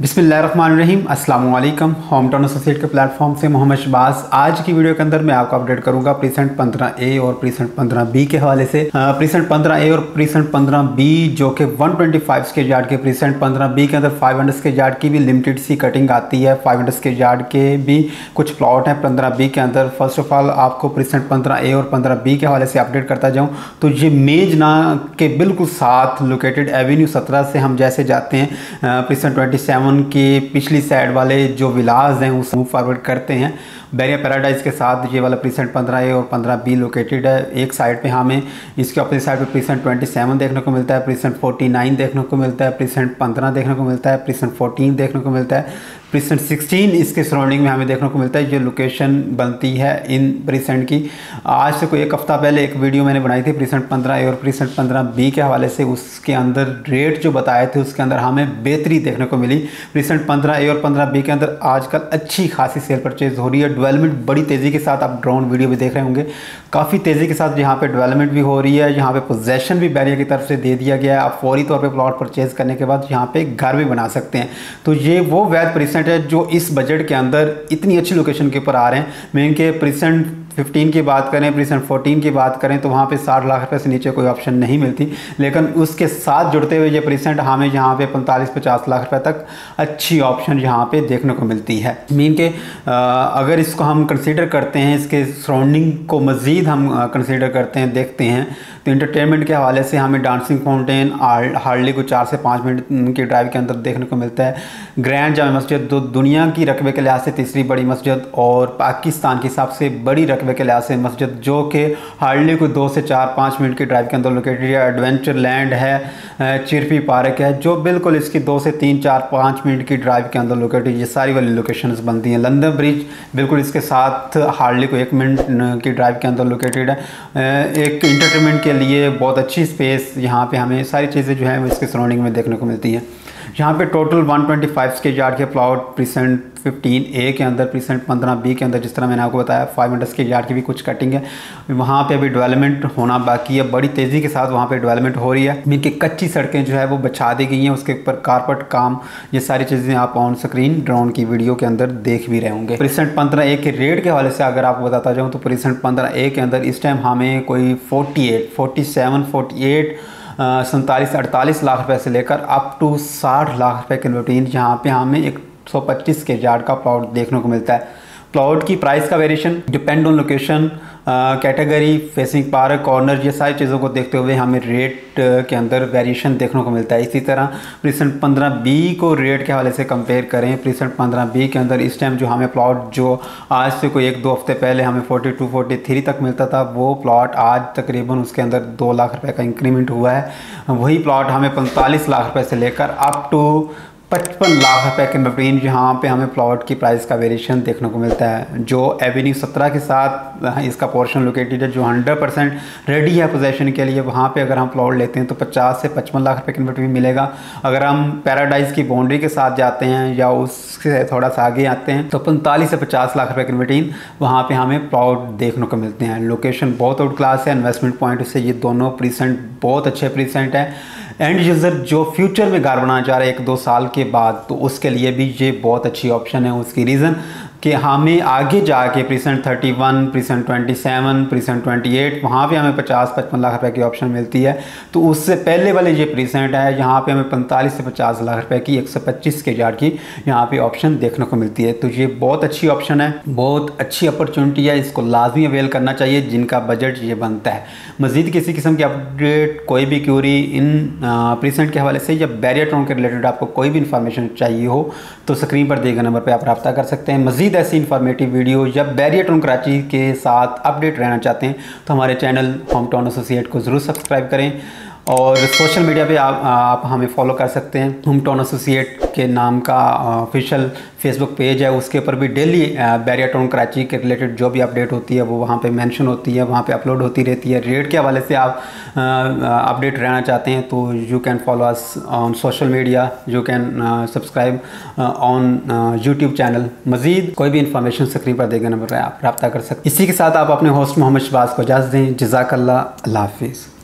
बिस्मिल्लाहिर्रहमानिर्रहीम अस्सलाम वालेकुम। होम टाउन एसोसिएट के प्लेटफॉर्म से मोहम्मद शहबाज। आज की वीडियो के अंदर मैं आपको अपडेट करूंगा प्रीसेंट 15A और प्रीसेंट 15B के हवाले से। प्रीसेंट 15A और प्रीसेंट 15B जो कि 125 के यार्ड के, प्रीसेंट 15B के अंदर 500 के यार्ड की भी लिमिटेड सी कटिंग आती है। 500 के यार्ड के भी कुछ प्लॉट हैं 15B के अंदर। फर्स्ट ऑफ ऑल आपको प्रीसेंट 15A और 15B के हवाले से अपडेट करता जाऊँ तो ये मेजना के बिल्कुल साथ लोकेटेड एवेन्यू 17 से हम जैसे जाते हैं प्रीसेंट 27 की पिछली साइड वाले जो विलाज हैं उस मूव फॉरवर्ड करते हैं। बैरिया पैराडाइज के साथ ये वाला प्रीसेंट 15A और 15B लोकेटेड है। एक साइड पे हमें इसके अपोजिट साइड पे प्रीसेंट 27 देखने को मिलता है, प्रीसेंट 49 देखने को मिलता है, प्रीसेंट 15 देखने को मिलता है, प्रीसेंट 14 देखने को मिलता है, प्रीसेंट 16 इसके सराउंडिंग में हमें देखने को मिलता है। जो लोकेशन बनती है इन प्रीसेंट की, आज से कोई एक हफ़्ता पहले एक वीडियो मैंने बनाई थी प्रीसेंट 15A और प्रीसेंट 15B के हवाले से। उसके अंदर रेट जो बताए थे उसके अंदर हमें बेहतरी देखने को मिली। प्रीसेंट 15A और 15B के अंदर आजकल अच्छी खासी सेल परचेज हो रही है। डेवलपमेंट बड़ी तेज़ी के साथ, आप ड्रोन वीडियो भी देख रहे होंगे, काफ़ी तेज़ी के साथ यहाँ पे डेवलपमेंट भी हो रही है। यहाँ पे पोजेसन भी बैरिया की तरफ से दे दिया गया है। आप फौरी तौर पे प्लॉट परचेज करने के बाद यहाँ पे घर भी बना सकते हैं। तो ये वो वैध प्रीसेंट है जो इस बजट के अंदर इतनी अच्छी लोकेशन के ऊपर आ रहे हैं। मैं इनके प्रीसेंट 15 की बात करें, प्रीसेंट 14 की बात करें तो वहाँ पे 60 लाख रुपए से नीचे कोई ऑप्शन नहीं मिलती, लेकिन उसके साथ जुड़ते हुए ये प्रीसेंट हमें यहाँ पे 45-50 लाख रुपए तक अच्छी ऑप्शन यहाँ पे देखने को मिलती है। मीन के अगर इसको हम कंसीडर करते हैं, इसके सराउंडिंग को मज़ीद हम कंसीडर करते हैं, देखते हैं तो इंटरटेनमेंट के हवाले से हमें डांसिंग फाउंटेन हार्डली को 4 से 5 मिनट की ड्राइव के अंदर देखने को मिलता है। ग्रैंड जामा मस्जिद जो दुनिया की रकबे के लिहाज से तीसरी बड़ी मस्जिद और पाकिस्तान की सबसे बड़ी रकबे के लिहाज से मस्जिद, जो कि हार्डली को 2 से 4-5 मिनट की ड्राइव के अंदर लोकेटेड है। एडवेंचर लैंड है, चिरपी पार्क है जो बिल्कुल इसकी 2 से 3-4-5 मिनट की ड्राइव के अंदर लोकेटेड। ये सारी वाली लोकेशंस बनती हैं। लंदन ब्रिज बिल्कुल इसके साथ हार्डली को 1 मिनट की ड्राइव के अंदर लोकेटेड है। एक इंटरटेनमेंट के लिए बहुत अच्छी स्पेस, यहाँ पे हमें सारी चीज़ें जो है इसके सराउंडिंग में देखने को मिलती हैं। यहाँ पे टोटल 125 के यार्ड के प्लॉट प्रीसेंट 15A के अंदर, प्रीसेंट 15B के अंदर, जिस तरह मैंने आपको बताया 500 के यार्ड की भी कुछ कटिंग है। वहाँ पे अभी डेवलपमेंट होना बाकी है, बड़ी तेज़ी के साथ वहाँ पे डेवलपमेंट हो रही है। इनकी कच्ची सड़कें जो है वो बिछा दी गई हैं, उसके ऊपर कारपेट काम, ये सारी चीज़ें आप ऑन स्क्रीन ड्रोन की वीडियो के अंदर देख भी रहे होंगे। प्रीसेंट 15A के रेट के हवाले से अगर आपको बताता जाऊँ तो प्रीसेंट 15A के अंदर इस टाइम हमें कोई 47-48 लाख रुपए से लेकर अप टू 60 लाख रुपए के रूटीन यहाँ पे हमें 125 के यार्ड का प्लॉट देखने को मिलता है। प्लॉट की प्राइस का variation depend on location, category, facing park, corner, ये सारी चीज़ों को देखते हुए हमें रेट के अंदर वेरिएशन देखने को मिलता है। इसी तरह प्रीसेंट 15B को रेट के हवाले से कंपेयर करें, प्रीसेंट 15B के अंदर इस टाइम जो हमें प्लॉट जो आज से कोई 1-2 हफ्ते पहले हमें 42-43 तक मिलता था, वो प्लॉट आज तकरीबन उसके अंदर 2 लाख रुपए का इंक्रीमेंट हुआ है। वही प्लॉट हमें 45 लाख रुपए से लेकर अप टू 55 लाख रुपए के नवीन यहाँ पे हमें प्लॉट की प्राइस का वेरिएशन देखने को मिलता है। जो एवेन्यू 17 के साथ इसका पोर्शन लोकेटेड है, जो 100% रेडी है पोजेशन के लिए, वहाँ पे अगर हम प्लॉट लेते हैं तो 50 से 55 लाख रुपए के नवीन मिलेगा। अगर हम पैराडाइज की बाउंड्री के साथ जाते हैं या उससे थोड़ा सा आगे आते हैं तो 45 से 50 लाख रुपए के नवीन वहाँ पर हमें प्लॉट देखने को मिलते हैं। लोकेशन बहुत आउट क्लास है। इन्वेस्टमेंट पॉइंट से ये दोनों प्रीसेंट बहुत अच्छे प्रीसेंट हैं। एंड यूज़र जो फ्यूचर में घर बनाना चाह रहे हैं 1-2 साल के बाद, तो उसके लिए भी ये बहुत अच्छी ऑप्शन है। उसकी रीज़न कि हमें आगे जाके प्रीसेंट 31, प्रीसेंट 27, प्रीसेंट 28 वहाँ पे हमें 50-55 लाख रुपए की ऑप्शन मिलती है। तो उससे पहले वाले ये प्रीसेंट है, यहाँ पे हमें 45 से 50 लाख रुपए की 125 के यार्ड की यहाँ पे ऑप्शन देखने को मिलती है। तो ये बहुत अच्छी ऑप्शन है, बहुत अच्छी अपॉर्चुनिटी है, इसको लाजमी अवेल करना चाहिए जिनका बजट ये बनता है। मज़ीद किसी किस्म की अपडेट, कोई भी क्यूरी इन प्रीसेंट के हवाले से या बैरिया टाउन के रिलेटेड आपको कोई भी इन्फॉर्मेशन चाहिए हो तो स्क्रीन पर दिए गए नंबर पर आप रब्ता कर सकते हैं। मज़ीद ऐसी इन्फॉर्मेटिव वीडियो या बैरिया टाउन कराची के साथ अपडेट रहना चाहते हैं तो हमारे चैनल होम टाउन एसोसिएट को ज़रूर सब्सक्राइब करें। और सोशल मीडिया पे आप हमें फॉलो कर सकते हैं। होम टाउन एसोसिएट के नाम का ऑफिशियल फेसबुक पेज है, उसके ऊपर भी डेली बैरिया टाउन कराची के रिलेटेड जो भी अपडेट होती है वो वहाँ पे मेंशन होती है, वहाँ पे अपलोड होती रहती है। रेट के हवाले से आप अपडेट रहना चाहते हैं तो you can follow us on social media, you can subscribe on YouTube channel. मज़ीद कोई भी इन्फॉर्मेशन स्क्रीन पर देगा नंबर पर आप रब्ता कर सकते हैं। इसी के साथ आप अपने होस्ट मोहम्मद शहबाज को इजाज़त दें। जज़ाकल्लाह, अल्लाह हाफिज़।